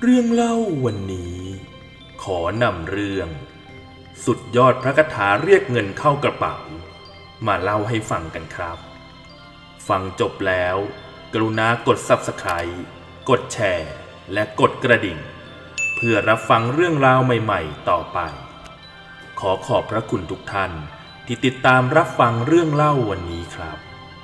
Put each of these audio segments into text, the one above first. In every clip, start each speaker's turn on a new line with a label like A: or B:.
A: เรื่องเล่าวันนี้ขอนำเรื่องสุดยอดพระคาถาเรียกเงินเข้ากระเป๋ามาเล่าให้ฟังกันครับฟังจบแล้วกรุณากด Subscribe กดแชร์และกดกระดิ่งเพื่อรับฟังเรื่องราวใหม่ๆต่อไปขอขอบพระคุณทุกท่านที่ติดตามรับฟังเรื่องเล่าวันนี้ครับ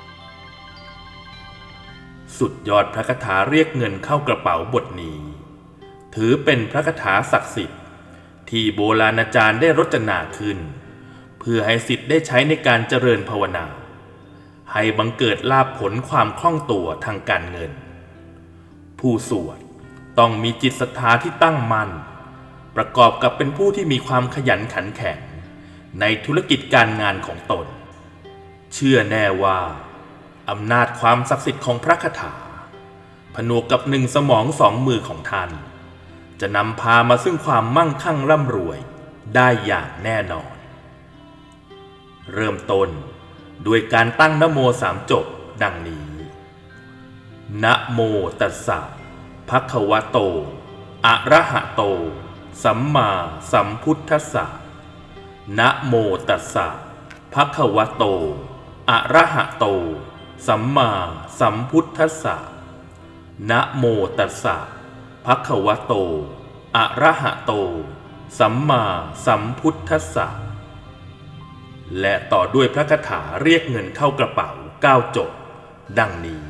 A: สุดยอดพระคาถาเรียกเงินเข้ากระเป๋าบทนี้ถือเป็นพระคาถาศักดิ์สิทธิ์ที่โบราณอาจารย์ได้รจนาขึ้นเพื่อให้ศิษย์ได้ใช้ในการเจริญภาวนาให้บังเกิดลาภผลความคล่องตัวทางการเงินผู้สวดต้องมีจิตศรัทธาที่ตั้งมั่นประกอบกับเป็นผู้ที่มีความขยันขันแข็งในธุรกิจการงานของตนเชื่อแน่ว่าอำนาจความศักดิ์สิทธิ์ของพระคาถาผนวกกับ1 สมอง2 มือของท่านจะนำพามาซึ่งความมั่งคั่งร่ำรวยได้อย่างแน่นอนเริ่มต้นด้วยการตั้งนะโม3 จบดังนี้นะโมตัสสะภะคะวะโตอะระหะโตสัมมาสัมพุทธัสสะนะโมตัสสะภะคะวะโตอะระหะโตสัมมาสัมพุทธัสสะนะโมตัสสะภะคะวะโตอะระหะโตสัมมาสัมพุทธัสสะและต่อด้วยพระคาถาเรียกเงินเข้ากระเป๋า9 จบดังนี้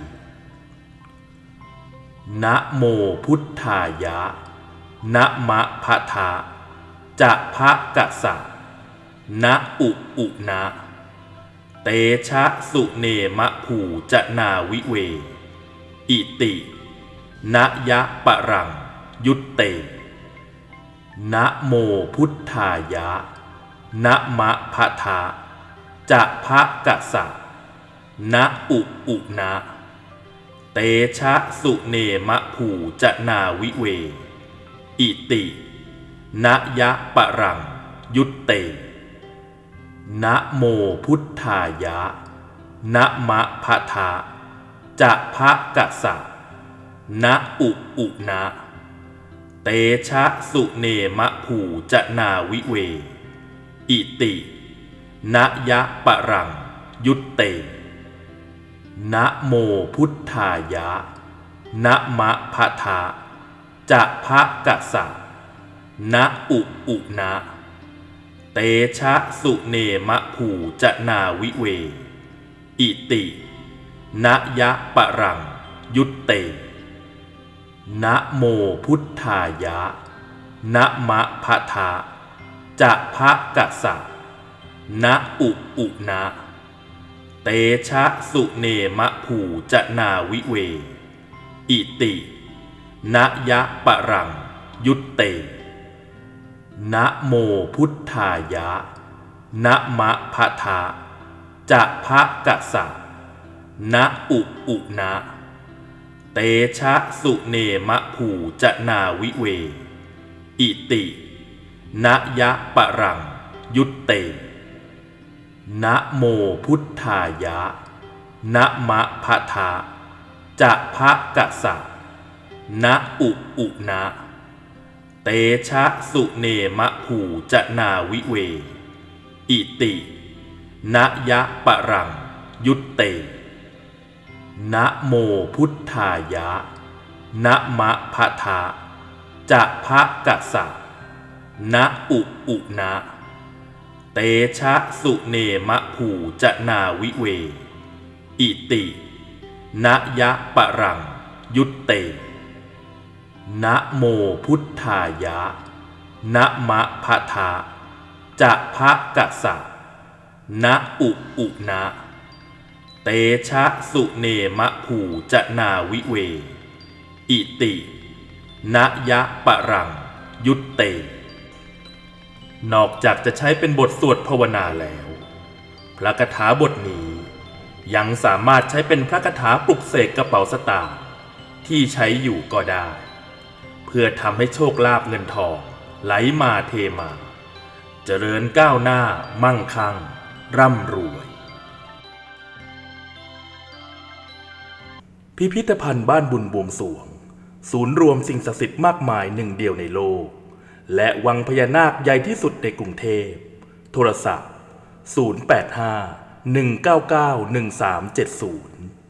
A: นะโมพุทธายะนะมะพะทะจะภะกะสะนะอุนะเตชะสุเนมะภูจะนาวิเวอิตินะยะปะรังยุตเตนะโมพุทธายะนะมะพะทะจะภะกะสะนะอุนะเตชะสุเนมะภูจะนาวิเวอิตินะยะปะรังยุตเตนะโมพุทธายะนะมะพะทะจะภะกะสะนะอุนะเตชะสุเนมะภูจะนาวิเวอิตินะยะปะรังยุตเตนะโมพุทธายะนะมะพะทะจะภะกะสะนะอุนะเตชะสุเนมะภูจะนาวิเวอิตินะยะปะรังยุตเตนะโมพุทธายะนะมะพะทะจะภะกะสะนะอุนะเตชะสุเนมะภูจะนาวิเวอิตินะยะปะรังยุตเตนะโมพุทธายะนะมะพะทะจะภะกะสะนะอุนะเตชะสุเนมะภูจะนาวิเวอิตินะยะปะรังยุตเตนะโมพุทธายะนะมะพะทะจะภะกะสะนะอุนะเตชะสุเนมะภูจะนาวิเวอิตินะยะปะรังยุตเตนะโมพุทธายะนะมะพะทะจะภะกะสะนะอุนะเตชะสุเนมะภูจะนาวิเวอิตินะยะปะรังยุตเตนะโมพุทธายะนะมะพะทะจะภะกะสะนะอุนะเตชะสุเนมะภูจะนาวิเวอิตินะยะปะรังยุตเตนอกจากจะใช้เป็นบทสวดภาวนาแล้วพระคาถาบทนี้ยังสามารถใช้เป็นพระคาถาปลุกเสกกระเป๋าสตางค์ที่ใช้อยู่ก็ได้เพื่อทำให้โชคลาภเงินทองไหลมาเทมาเจริญก้าวหน้ามั่งคั่งร่ำรวยพิพิธภัณฑ์บ้านบุญบวงสรวงศูนย์รวมสิ่งศักดิ์สิทธิ์มากมายหนึ่งเดียวในโลกและวังพญานาคใหญ่ที่สุดในกรุงเทพโทรศัพท์ 085 199 1370